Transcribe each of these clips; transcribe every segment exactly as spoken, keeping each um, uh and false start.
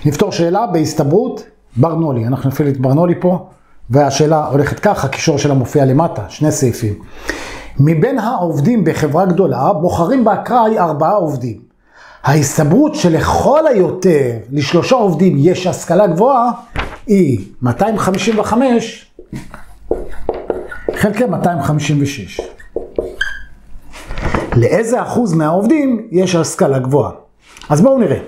נפתור שאלה בהסתברות ברנולי. אנחנו נפעיל את ברנולי פה, והשאלה הולכת ככה, הקישור שלה מופיע למטה, שני סעיפים. מבין העובדים בחברה גדולה, בוחרים באקראי ארבעה עובדים. ההסתברות שלכל היותר לשלושה עובדים יש השכלה גבוהה, היא מאתיים חמישים וחמש חלקי מאתיים חמישים ושש. לאיזה אחוז מהעובדים יש השכלה גבוהה? אז בואו נראה.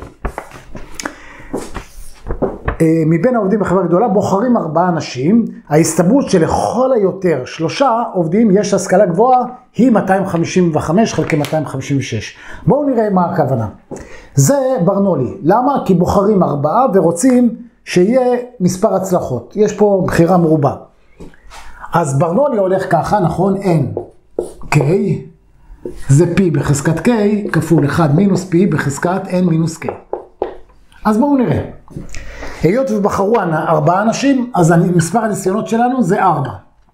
מבין העובדים בחברה גדולה בוחרים ארבעה אנשים, ההסתברות שלכל היותר שלושה עובדים יש השכלה גבוהה היא מאתיים חמישים וחמש חלקי מאתיים חמישים ושש. בואו נראה מה הכוונה. זה ברנולי. למה? כי בוחרים ארבעה ורוצים שיהיה מספר הצלחות. יש פה בחירה מרובה. אז ברנולי הולך ככה, נכון? N, K, זה P בחזקת K כפול אחד מינוס P בחזקת N מינוס K. אז בואו נראה. היות ובחרו ארבעה אנשים, אז מספר הניסיונות שלנו זה ארבע.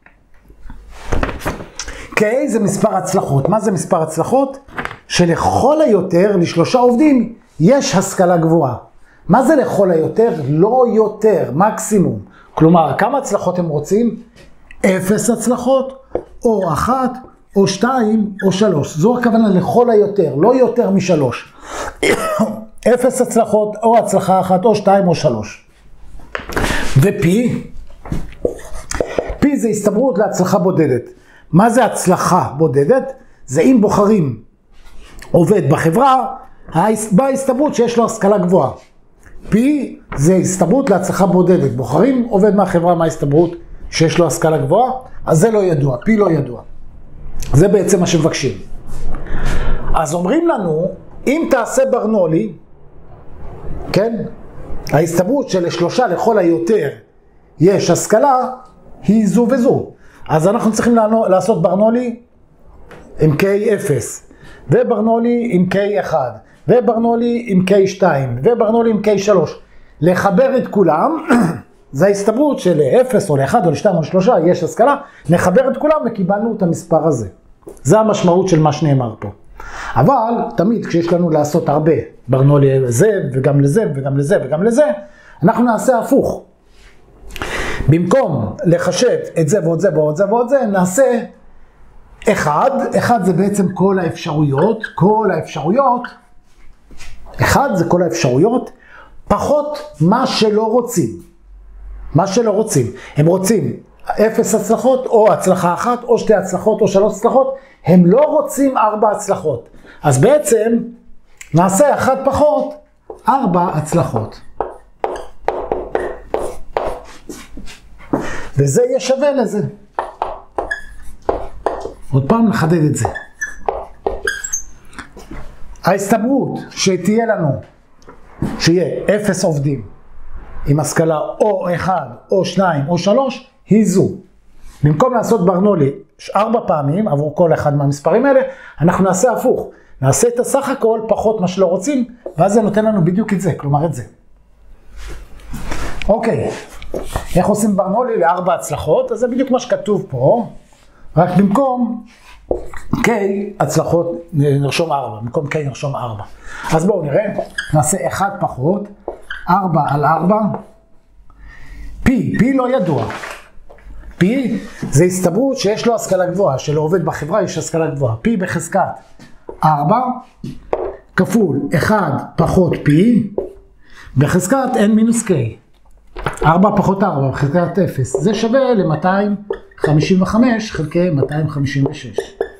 K זה מספר הצלחות. מה זה מספר הצלחות? שלכל היותר לשלושה עובדים יש השכלה גבוהה. מה זה לכל היותר? לא יותר, מקסימום. כלומר, כמה הצלחות הם רוצים? אפס הצלחות, או אחת, או שתיים, או שלוש. זו הכוונה לכל היותר, לא יותר משלוש. אפס הצלחות, או הצלחה אחת, או שתיים, או שלוש. ו-P, P זה הסתברות להצלחה בודדת. מה זה הצלחה בודדת? זה אם בוחרים עובד בחברה, בהסתברות שיש לו השכלה גבוהה. P זה הסתברות להצלחה בודדת. בוחרים עובד מהחברה, מה ההסתברות שיש לו השכלה גבוהה? אז זה לא ידוע, P לא ידוע. זה בעצם מה שמבקשים. אז אומרים לנו, אם תעשה ברנולי, כן? ההסתברות שלשלושה לכל היותר יש השכלה, היא זו וזו. אז אנחנו צריכים לעשות ברנולי עם K אפס, וברנולי עם K אחד, וברנולי עם K שתיים, וברנולי עם K שלוש. לחבר את כולם, זה ההסתברות של אפס או ל-אחד או ל-שתיים או ל-שלוש, יש השכלה, נחבר את כולם וקיבלנו את המספר הזה. זה המשמעות של מה שנאמר פה. אבל תמיד כשיש לנו לעשות הרבה, ברנולי לזה וגם לזה וגם לזה וגם לזה, אנחנו נעשה הפוך. במקום לחשב את זה ועוד זה ועוד זה ועוד זה, נעשה אחד, אחד זה בעצם כל האפשרויות, כל האפשרויות, אחד זה כל האפשרויות, פחות מה שלא רוצים. מה שלא רוצים. הם רוצים אפס הצלחות, או הצלחה אחת, או שתי הצלחות, או שלוש הצלחות. הם לא רוצים ארבע הצלחות. אז בעצם נעשה אחת פחות, ארבע הצלחות. וזה יהיה שווה לזה. עוד פעם נחדד את זה. ההסתברות שתהיה לנו, שיהיה אפס עובדים עם השכלה או אחד, או שניים, או שלוש, היא זו. במקום לעשות ברנולי ארבע פעמים עבור כל אחד מהמספרים האלה, אנחנו נעשה הפוך. נעשה את הסך הכל פחות מה שלא רוצים, ואז זה נותן לנו בדיוק את זה, כלומר את זה. אוקיי, איך עושים ברנולי לארבע הצלחות? אז זה בדיוק מה שכתוב פה, רק במקום K הצלחות נרשום ארבע, במקום K נרשום ארבע. אז בואו נראה, נעשה אחד פחות, ארבע על ארבע, P, P לא ידוע. P זה הסתברות שיש לו השכלה גבוהה, שלא עובד בחברה יש השכלה גבוהה. P בחזקת ארבע כפול אחד פחות P בחזקת N מינוס K. ארבע פחות ארבע בחזקת אפס. זה שווה ל-מאתיים חמישים וחמש חלקי מאתיים חמישים ושש.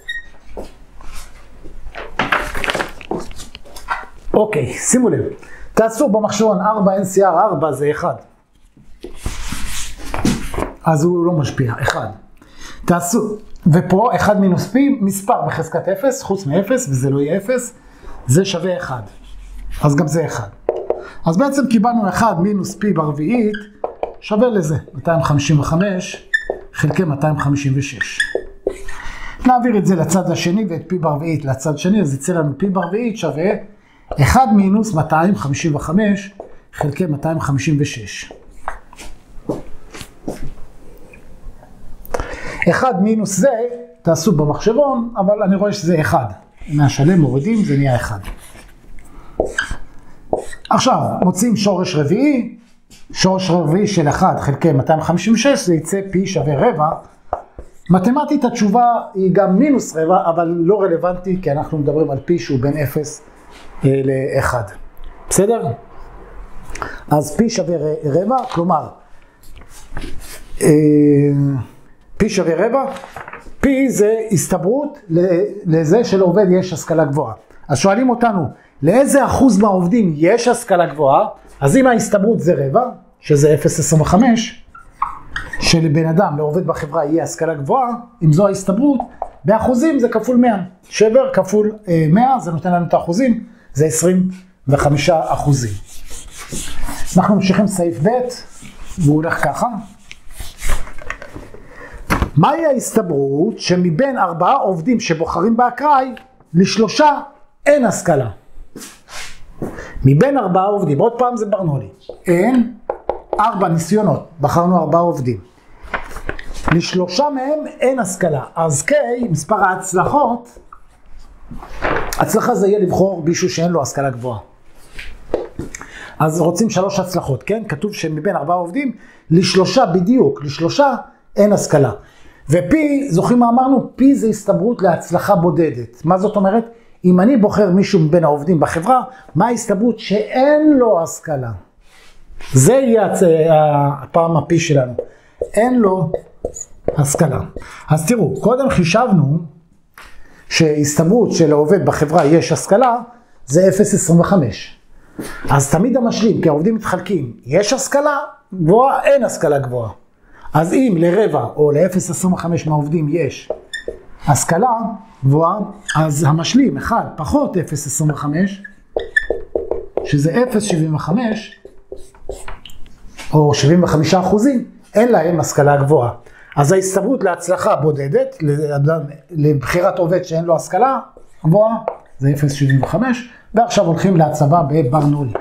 אוקיי, שימו לב. תעשו במחשבון ארבע N C R ארבע זה אחד. אז הוא לא משפיע, אחד. תעשו, ופה אחד מינוס P, מספר בחזקת אפס, חוץ מ-אפס, וזה לא יהיה אפס, זה שווה אחד. אז גם זה אחד. אז בעצם קיבלנו אחד מינוס P ברביעית, שווה לזה, מאתיים חמישים וחמש חלקי מאתיים חמישים ושש. נעביר את זה לצד השני ואת P ברביעית לצד שני, אז יצא לנו P ברביעית שווה אחד מינוס מאתיים חמישים וחמש חלקי מאתיים חמישים ושש. אחד מינוס זה, תעשו במחשבון, אבל אני רואה שזה אחד. מהשלם מורידים, זה נהיה אחד. עכשיו, מוצאים שורש רביעי, שורש רביעי של אחד חלקי מאתיים חמישים ושש, זה יצא פי שווה רבע. מתמטית התשובה היא גם מינוס רבע, אבל לא רלוונטי, כי אנחנו מדברים על פי שהוא בין אפס ל-אחד. בסדר? אז פי שווה רבע, כלומר, פי שווה רבע, פי זה הסתברות לזה שלעובד יש השכלה גבוהה. אז שואלים אותנו, לאיזה אחוז מהעובדים יש השכלה גבוהה? אז אם ההסתברות זה רבע, שזה אפס נקודה עשרים וחמש, שלבן אדם, לעובד בחברה, יהיה השכלה גבוהה, אם זו ההסתברות, באחוזים זה כפול מאה. שבר כפול מאה, זה נותן לנו את האחוזים, זה עשרים וחמישה אחוזים. אנחנו ממשיכים סעיף ב' והוא הולך ככה. מהי ההסתברות שמבין ארבעה עובדים שבוחרים באקראי, לשלושה אין השכלה? מבין ארבעה עובדים, עוד פעם זה ברנולי, אין ארבע ניסיונות, בחרנו ארבעה עובדים. לשלושה מהם אין השכלה, אז קיי, מספר ההצלחות, הצלחה זה יהיה לבחור מישהו שאין לו השכלה גבוהה. אז רוצים שלוש הצלחות, כן? כתוב שמבין ארבעה עובדים, לשלושה בדיוק, לשלושה אין השכלה. ופי, זוכרים מה אמרנו? פי זה הסתברות להצלחה בודדת. מה זאת אומרת? אם אני בוחר מישהו מבין העובדים בחברה, מה ההסתברות שאין לו השכלה? זה יהיה הפעם הפי שלנו. אין לו השכלה. אז תראו, קודם חישבנו שהסתברות של העובד בחברה יש השכלה, זה אפס נקודה עשרים וחמש. אז תמיד המשלים, כי העובדים מתחלקים, יש השכלה גבוהה, אין השכלה גבוהה. אז אם לרבע או ל-אפס נקודה עשרים וחמש מהעובדים יש השכלה גבוהה, אז המשלים אחד פחות אפס נקודה עשרים וחמש, שזה אפס נקודה שבעים וחמש, או שבעים וחמישה אחוזים, אין להם השכלה גבוהה. אז ההסתברות להצלחה בודדת, לבחירת עובד שאין לו השכלה גבוהה, זה אפס נקודה שבעים וחמש, ועכשיו הולכים להצבה בברנולי.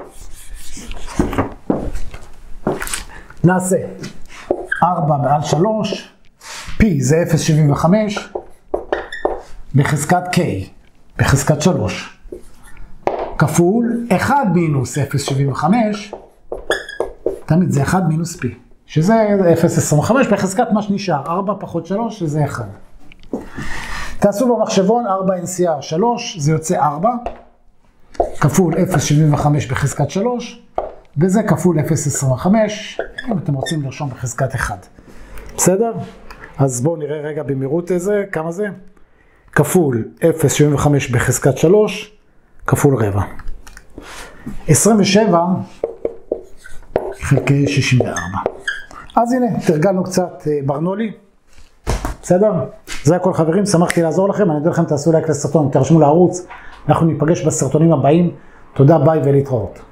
נעשה ארבע מעל שלוש, פי זה אפס נקודה שבעים וחמש, בחזקת K, בחזקת שלוש, כפול אחד מינוס אפס נקודה שבעים וחמש, תמיד זה אחד מינוס פי, שזה אפס נקודה עשרים וחמש, בחזקת מה שנשאר, ארבע פחות שלוש, שזה אחד. תעשו במחשבון, ארבע N C R שלוש, זה יוצא ארבע, כפול אפס נקודה שבעים וחמש בחזקת שלוש, וזה כפול אפס נקודה עשרים וחמש, אם אתם רוצים לרשום בחזקת אחד. בסדר? אז בואו נראה רגע במהירות איזה, כמה זה? כפול אפס נקודה שבעים וחמש בחזקת שלוש, כפול רבע. עשרים ושבע חלקי שישים וארבע. אז הנה, תרגלנו קצת ברנולי. בסדר? זה הכל חברים, שמחתי לעזור לכם, אני אדע לכם תעשו לייק לסרטון, תרשמו לערוץ, אנחנו ניפגש בסרטונים הבאים. תודה, ביי ולהתראות.